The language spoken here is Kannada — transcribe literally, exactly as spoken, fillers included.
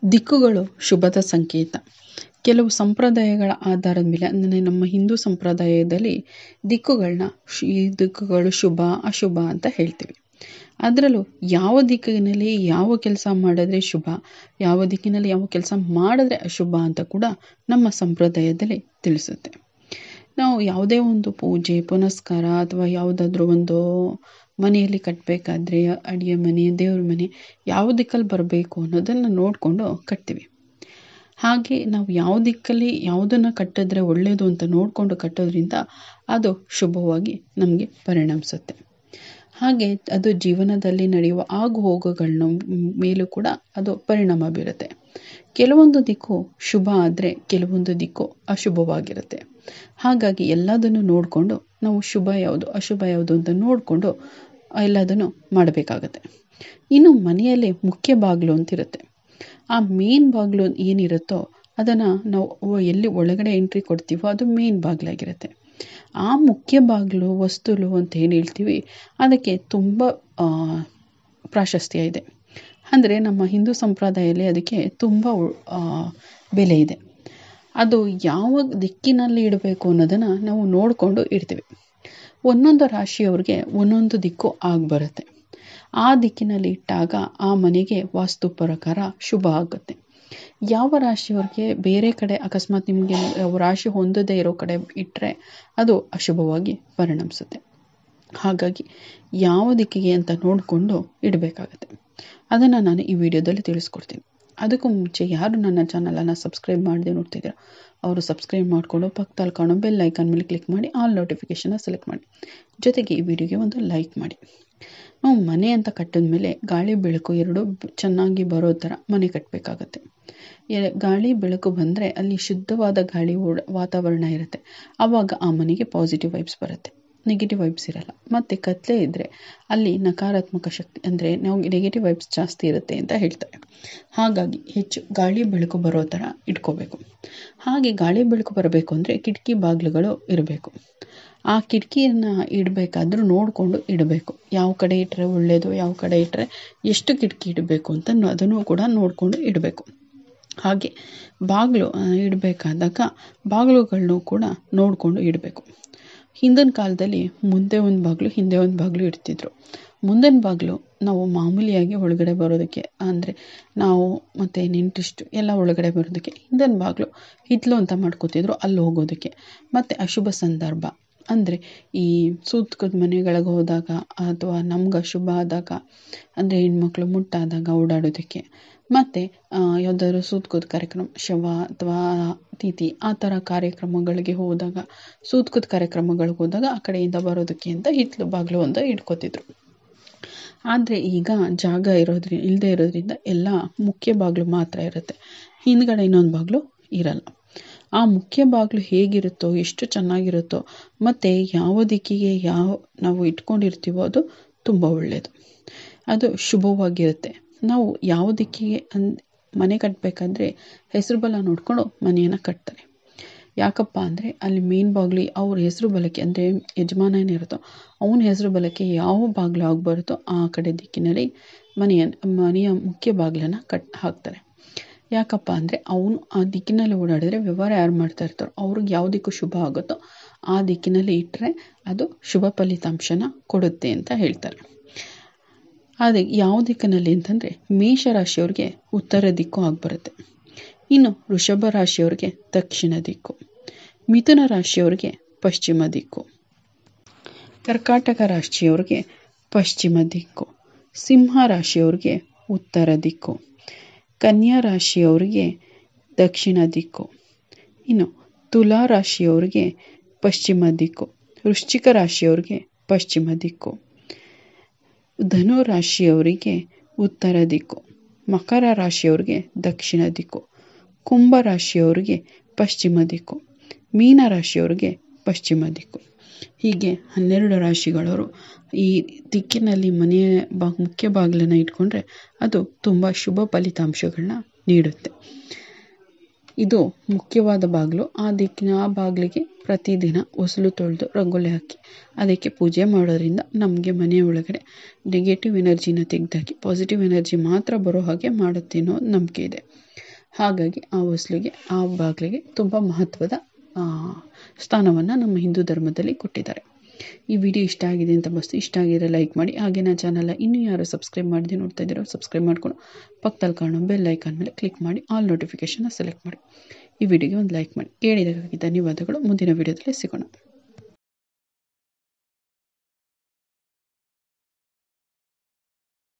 ದಿಕ್ಕುಗಳು ಶುಭದ ಸಂಕೇತ. ಕೆಲವು ಸಂಪ್ರದಾಯಗಳ ಆಧಾರದ ಮೇಲೆ ಅಂದರೆ ನಮ್ಮ ಹಿಂದೂ ಸಂಪ್ರದಾಯದಲ್ಲಿ ದಿಕ್ಕುಗಳನ್ನ ಈ ದಿಕ್ಕುಗಳು ಶುಭ ಅಶುಭ ಅಂತ ಹೇಳ್ತೀವಿ. ಅದರಲ್ಲೂ ಯಾವ ದಿಕ್ಕಿನಲ್ಲಿ ಯಾವ ಕೆಲಸ ಮಾಡಿದ್ರೆ ಶುಭ, ಯಾವ ದಿಕ್ಕಿನಲ್ಲಿ ಯಾವ ಕೆಲಸ ಮಾಡಿದ್ರೆ ಅಶುಭ ಅಂತ ಕೂಡ ನಮ್ಮ ಸಂಪ್ರದಾಯದಲ್ಲಿ ತಿಳಿಸುತ್ತೆ. ನಾವು ಯಾವುದೇ ಒಂದು ಪೂಜೆ ಪುನಸ್ಕಾರ ಅಥವಾ ಯಾವುದಾದ್ರೂ ಒಂದು ಮನೆಯಲ್ಲಿ ಕಟ್ಟಬೇಕಾದ್ರೆ ಅಡುಗೆ ಮನೆ ದೇವ್ರ ಮನೆ ಯಾವ ದಿಕ್ಕಲ್ಲಿ ಬರಬೇಕು ಅನ್ನೋದನ್ನು ನೋಡಿಕೊಂಡು ಕಟ್ತೀವಿ. ಹಾಗೆ ನಾವು ಯಾವ ದಿಕ್ಕಲ್ಲಿ ಯಾವುದನ್ನು ಕಟ್ಟಿದ್ರೆ ಒಳ್ಳೆಯದು ಅಂತ ನೋಡಿಕೊಂಡು ಕಟ್ಟೋದ್ರಿಂದ ಅದು ಶುಭವಾಗಿ ನಮಗೆ ಪರಿಣಮಿಸುತ್ತೆ. ಹಾಗೆ ಅದು ಜೀವನದಲ್ಲಿ ನಡೆಯುವ ಆಗು ಹೋಗುಗಳನ್ನ ಮೇಲೂ ಕೂಡ ಅದು ಪರಿಣಾಮ ಬೀರುತ್ತೆ. ಕೆಲವೊಂದು ದಿಕ್ಕು ಶುಭ ಆದರೆ ಕೆಲವೊಂದು ದಿಕ್ಕು ಅಶುಭವಾಗಿರುತ್ತೆ. ಹಾಗಾಗಿ ಎಲ್ಲದನ್ನು ನೋಡಿಕೊಂಡು ನಾವು ಶುಭ ಯಾವುದು ಅಶುಭ ಯಾವುದು ಅಂತ ನೋಡಿಕೊಂಡು ಎಲ್ಲದನ್ನು ಮಾಡಬೇಕಾಗತ್ತೆ. ಇನ್ನು ಮನೆಯಲ್ಲಿ ಮುಖ್ಯ ಬಾಗಿಲು ಅಂತಿರುತ್ತೆ. ಆ ಮೇನ್ ಬಾಗಿಲು ಏನಿರುತ್ತೋ ಅದನ್ನು ನಾವು ಎಲ್ಲಿ ಒಳಗಡೆ ಎಂಟ್ರಿ ಕೊಡ್ತೀವೋ ಅದು ಮೇನ್ ಬಾಗಿಲಾಗಿರುತ್ತೆ. ಆ ಮುಖ್ಯ ಬಾಗಿಲು ವಸ್ತುಲು ಅಂತ ಏನು ಹೇಳ್ತೀವಿ ಅದಕ್ಕೆ ತುಂಬ ಪ್ರಾಶಸ್ತ್ಯ ಇದೆ. ಅಂದರೆ ನಮ್ಮ ಹಿಂದೂ ಸಂಪ್ರದಾಯದಲ್ಲಿ ಅದಕ್ಕೆ ತುಂಬ ಬೆಲೆ ಇದೆ. ಅದು ಯಾವ ದಿಕ್ಕಿನಲ್ಲಿ ಇಡಬೇಕು ಅನ್ನೋದನ್ನು ನಾವು ನೋಡಿಕೊಂಡು ಇಡ್ತೀವಿ. ಒಂದೊಂದು ರಾಶಿಯವ್ರಿಗೆ ಒಂದೊಂದು ದಿಕ್ಕು ಆಗಿ ಬರುತ್ತೆ. ಆ ದಿಕ್ಕಿನಲ್ಲಿ ಇಟ್ಟಾಗ ಆ ಮನೆಗೆ ವಾಸ್ತು ಪ್ರಕಾರ ಶುಭ ಆಗುತ್ತೆ. ಯಾವ ರಾಶಿಯವ್ರಿಗೆ ಬೇರೆ ಕಡೆ ಅಕಸ್ಮಾತ್ ನಿಮಗೆ ರಾಶಿ ಹೊಂದದೇ ಇರೋ ಕಡೆ ಇಟ್ಟರೆ ಅದು ಅಶುಭವಾಗಿ ಪರಿಣಮಿಸುತ್ತೆ. ಹಾಗಾಗಿ ಯಾವ ದಿಕ್ಕಿಗೆ ಅಂತ ನೋಡಿಕೊಂಡು ಇಡಬೇಕಾಗತ್ತೆ. ಅದನ್ನು ನಾನು ಈ ವಿಡಿಯೋದಲ್ಲಿ ತಿಳಿಸ್ಕೊಡ್ತೀನಿ. ಅದಕ್ಕೂ ಮುಂಚೆ ಯಾರು ನನ್ನ ಚಾನಲನ್ನು ಸಬ್ಸ್ಕ್ರೈಬ್ ಮಾಡದೆ ನೋಡ್ತಿದ್ದೀರಾ ಅವರು ಸಬ್ಸ್ಕ್ರೈಬ್ ಮಾಡಿಕೊಂಡು ಪಕ್ಕದಲ್ಲಿ ಕಾಣೋ ಬೆಲ್ ಐಕಾನ್ ಮೇಲೆ ಕ್ಲಿಕ್ ಮಾಡಿ ಆಲ್ ನೋಟಿಫಿಕೇಷನ್ನ ಸೆಲೆಕ್ಟ್ ಮಾಡಿ. ಜೊತೆಗೆ ಈ ವಿಡಿಯೋಗೆ ಒಂದು ಲೈಕ್ ಮಾಡಿ. ನಾವು ಮನೆ ಅಂತ ಕಟ್ಟಿದ ಮೇಲೆ ಗಾಳಿ ಬೆಳಕು ಎರಡು ಚೆನ್ನಾಗಿ ಬರೋ ಥರ ಮನೆ ಕಟ್ಟಬೇಕಾಗತ್ತೆ. ಗಾಳಿ ಬೆಳಕು ಬಂದರೆ ಅಲ್ಲಿ ಶುದ್ಧವಾದ ಗಾಳಿ ಓಡ ವಾತಾವರಣ ಇರುತ್ತೆ. ಆವಾಗ ಆ ಮನೆಗೆ ಪಾಸಿಟಿವ್ ವೈಬ್ಸ್ ಬರುತ್ತೆ, ನೆಗೆಟಿವ್ ವೈಬ್ಸ್ ಇರಲ್ಲ. ಮತ್ತು ಕತ್ಲೆ ಇದ್ದರೆ ಅಲ್ಲಿ ನಕಾರಾತ್ಮಕ ಶಕ್ತಿ ಅಂದರೆ ನಾವು ನೆಗೆಟಿವ್ ವೈಬ್ಸ್ ಜಾಸ್ತಿ ಇರುತ್ತೆ ಅಂತ ಹೇಳ್ತಾರೆ. ಹಾಗಾಗಿ ಹೆಚ್ಚು ಗಾಳಿ ಬೆಳಕು ಬರೋ ಥರ ಇಟ್ಕೋಬೇಕು. ಹಾಗೆ ಗಾಳಿ ಬೆಳಕು ಬರಬೇಕು ಅಂದರೆ ಕಿಟಕಿ ಬಾಗಿಲುಗಳು ಇರಬೇಕು. ಆ ಕಿಟಕಿಯನ್ನು ಇಡಬೇಕಾದ್ರೂ ನೋಡಿಕೊಂಡು ಇಡಬೇಕು. ಯಾವ ಕಡೆ ಇಟ್ಟರೆ ಒಳ್ಳೆಯದು, ಯಾವ ಕಡೆ ಇಟ್ಟರೆ ಎಷ್ಟು ಕಿಟಕಿ ಇಡಬೇಕು ಅಂತ ಅದನ್ನು ಕೂಡ ನೋಡಿಕೊಂಡು ಇಡಬೇಕು. ಹಾಗೆ ಬಾಗಿಲು ಇಡಬೇಕಾದಾಗ ಬಾಗಿಲುಗಳನ್ನು ಕೂಡ ನೋಡಿಕೊಂಡು ಇಡಬೇಕು. ಹಿಂದಿನ ಕಾಲದಲ್ಲಿ ಮುಂದೆ ಒಂದು ಬಾಗಿಲು ಹಿಂದೆ ಒಂದು ಬಾಗಿಲು ಇಡ್ತಿದ್ರು. ಮುಂದಿನ ಬಾಗಿಲು ನಾವು ಮಾಮೂಲಿಯಾಗಿ ಒಳಗಡೆ ಬರೋದಕ್ಕೆ ಅಂದರೆ ನಾವು ಮತ್ತು ನೆಂಟರಿಷ್ಟು ಎಲ್ಲ ಒಳಗಡೆ ಬರೋದಕ್ಕೆ, ಹಿಂದಿನ ಬಾಗಿಲು ಹಿತ್ತಲು ಅಂತ ಮಾಡ್ಕೋತಿದ್ರು ಅಲ್ಲಿ ಹೋಗೋದಕ್ಕೆ. ಮತ್ತು ಅಶುಭ ಸಂದರ್ಭ ಅಂದರೆ ಈ ಸೂತ್ಕದ ಮನೆಗಳಿಗೆ ಹೋದಾಗ ಅಥವಾ ನಮ್ಗೆ ಅಶುಭ ಆದಾಗ ಅಂದರೆ ಹೆಣ್ಮಕ್ಳು ಮುಟ್ಟಾದಾಗ ಓಡಾಡೋದಕ್ಕೆ, ಮತ್ತು ಯಾವುದಾದ್ರು ಸೂತ್ಕದ ಕಾರ್ಯಕ್ರಮ ಶವ ಅಥವಾ ತಿಥಿ ಆ ಥರ ಕಾರ್ಯಕ್ರಮಗಳಿಗೆ ಹೋದಾಗ ಸೂತ್ಕದ ಕಾರ್ಯಕ್ರಮಗಳಿಗೆ ಹೋದಾಗ ಆ ಕಡೆಯಿಂದ ಬರೋದಕ್ಕೆ ಅಂತ ಹಿತ್ತಲು ಬಾಗಿಲು ಅಂತ ಇಟ್ಕೋತಿದ್ರು. ಆದರೆ ಈಗ ಜಾಗ ಇರೋದ್ರಿ ಇಲ್ಲದೆ ಇರೋದ್ರಿಂದ ಎಲ್ಲ ಮುಖ್ಯ ಬಾಗಿಲು ಮಾತ್ರ ಇರುತ್ತೆ. ಹಿಂದ್ಗಡೆ ಇನ್ನೊಂದು ಬಾಗಿಲು ಇರಲ್ಲ. ಆ ಮುಖ್ಯ ಬಾಗಿಲು ಹೇಗಿರುತ್ತೋ ಎಷ್ಟು ಚೆನ್ನಾಗಿರುತ್ತೋ ಮತ್ತು ಯಾವ ದಿಕ್ಕಿಗೆ ಯಾವ ನಾವು ಇಟ್ಕೊಂಡಿರ್ತೀವೋ ಅದು ತುಂಬ ಒಳ್ಳೆಯದು, ಅದು ಶುಭವಾಗಿರುತ್ತೆ. ನಾವು ಯಾವ ದಿಕ್ಕಿಗೆ ಅನ್ ಮನೆ ಕಟ್ಟಬೇಕಾದ್ರೆ ಹೆಸರು ಬಲ ನೋಡಿಕೊಂಡು ಮನೆಯನ್ನು ಕಟ್ತಾರೆ. ಯಾಕಪ್ಪ ಅಂದರೆ ಅಲ್ಲಿ ಮೇನ್ ಬಾಗಿಲು ಅವ್ರ ಹೆಸರು ಬಲಕ್ಕೆ ಅಂದರೆ ಯಜಮಾನ ಏನಿರುತ್ತೋ ಅವನ ಹೆಸರು ಬಲಕ್ಕೆ ಯಾವ ಬಾಗಿಲು ಆಗಿ ಬರುತ್ತೋ ಆ ಕಡೆ ದಿಕ್ಕಿನಲ್ಲಿ ಮನೆಯ ಮನೆಯ ಮುಖ್ಯ ಬಾಗಿಲನ್ನು ಕಟ್ ಹಾಕ್ತಾರೆ. ಯಾಕಪ್ಪ ಅಂದರೆ ಅವನು ಆ ದಿಕ್ಕಿನಲ್ಲಿ ಓಡಾಡಿದ್ರೆ ವ್ಯವಹಾರ ಯಾರು ಮಾಡ್ತಾ ಇರ್ತಾರೋ ಅವ್ರಿಗೆ ಯಾವ ದಿಕ್ಕು ಶುಭ ಆಗುತ್ತೋ ಆ ದಿಕ್ಕಿನಲ್ಲಿ ಇಟ್ಟರೆ ಅದು ಶುಭ ಫಲಿತಾಂಶನ ಕೊಡುತ್ತೆ ಅಂತ ಹೇಳ್ತಾರೆ. ಅದೇ ಯಾವ ದಿಕ್ಕಿನಲ್ಲಿ ಅಂತಂದರೆ ಮೇಷರಾಶಿಯವ್ರಿಗೆ ಉತ್ತರ ದಿಕ್ಕು ಆಗಿಬರುತ್ತೆ. ಇನ್ನು ವೃಷಭ ರಾಶಿಯವ್ರಿಗೆ ದಕ್ಷಿಣ ದಿಕ್ಕು, ಮಿಥುನ ರಾಶಿಯವ್ರಿಗೆ ಪಶ್ಚಿಮ ದಿಕ್ಕು, ಕರ್ಕಾಟಕ ರಾಶಿಯವ್ರಿಗೆ ಪಶ್ಚಿಮ ದಿಕ್ಕು, ಸಿಂಹ ರಾಶಿಯವ್ರಿಗೆ ಉತ್ತರ ದಿಕ್ಕು, ಕನ್ಯಾ ರಾಶಿಯವರಿಗೆ ದಕ್ಷಿಣ ದಿಕ್ಕು, ಇನ್ನು ತುಲಾ ರಾಶಿಯವರಿಗೆ ಪಶ್ಚಿಮ ದಿಕ್ಕು, ವೃಶ್ಚಿಕ ರಾಶಿಯವರಿಗೆ ಪಶ್ಚಿಮ ದಿಕ್ಕು, ಧನು ರಾಶಿಯವರಿಗೆ ಉತ್ತರ ದಿಕ್ಕು, ಮಕರ ರಾಶಿಯವರಿಗೆ ದಕ್ಷಿಣ ದಿಕ್ಕು, ಕುಂಭ ರಾಶಿಯವರಿಗೆ ಪಶ್ಚಿಮ ದಿಕ್ಕು, ಮೀನ ರಾಶಿಯವರಿಗೆ ಪಶ್ಚಿಮ ದಿಕ್ಕು. ಹೀಗೆ ಹನ್ನೆರಡು ರಾಶಿಗಳವರು ಈ ದಿಕ್ಕಿನಲ್ಲಿ ಮನೆಯ ಬಾ ಮುಖ್ಯ ಬಾಗಿಲನ್ನು ಇಟ್ಕೊಂಡ್ರೆ ಅದು ತುಂಬ ಶುಭ ಫಲಿತಾಂಶಗಳನ್ನ ನೀಡುತ್ತೆ. ಇದು ಮುಖ್ಯವಾದ ಬಾಗಿಲು. ಆ ದಿಕ್ಕಿನ ಆ ಬಾಗಿಲಿಗೆ ಪ್ರತಿದಿನ ಹೊಸಲು ತೊಳೆದು ರಂಗೋಲಿ ಹಾಕಿ ಅದಕ್ಕೆ ಪೂಜೆ ಮಾಡೋದ್ರಿಂದ ನಮಗೆ ಮನೆಯ ಒಳಗಡೆ ನೆಗೆಟಿವ್ ಎನರ್ಜಿನ ತೆಗೆದಾಕಿ ಪಾಸಿಟಿವ್ ಎನರ್ಜಿ ಮಾತ್ರ ಬರೋ ಹಾಗೆ ಮಾಡುತ್ತೆ ಅನ್ನೋ ನಂಬಿಕೆ ಇದೆ. ಹಾಗಾಗಿ ಆ ಹೊಸಲಿಗೆ ಆ ಬಾಗಿಲಿಗೆ ತುಂಬ ಮಹತ್ವದ ಸ್ಥಾನವನ್ನು ನಮ್ಮ ಹಿಂದೂ ಧರ್ಮದಲ್ಲಿ ಕೊಟ್ಟಿದ್ದಾರೆ. ಈ ವಿಡಿಯೋ ಇಷ್ಟ ಆಗಿದೆ ಅಂತ ಬಸ್ತು ಇಷ್ಟ ಆಗಿದ್ರೆ ಲೈಕ್ ಮಾಡಿ. ಹಾಗೆ ನನ್ನ ಚಾನಲ್ನ ಇನ್ನೂ ಯಾರು ಸಬ್ಸ್ಕ್ರೈಬ್ ಮಾಡದೆ ನೋಡ್ತಾ ಇದ್ದೀರೋ ಸಬ್ಸ್ಕ್ರೈಬ್ ಮಾಡ್ಕೊಂಡು ಪಕ್ಕದಲ್ಲಿ ಕಾಣೋ ಬೆಲ್ ಐಕಾನ್ ಮೇಲೆ ಕ್ಲಿಕ್ ಮಾಡಿ ಆಲ್ ನೋಟಿಫಿಕೇಷನ್ನ ಸೆಲೆಕ್ಟ್ ಮಾಡಿ. ಈ ವಿಡಿಯೋಗೆ ಒಂದು ಲೈಕ್ ಮಾಡಿ. ಕೇಳಿದ್ದಕ್ಕಾಗಿ ಧನ್ಯವಾದಗಳು. ಮುಂದಿನ ವಿಡಿಯೋದಲ್ಲಿ ಸಿಗೋಣ.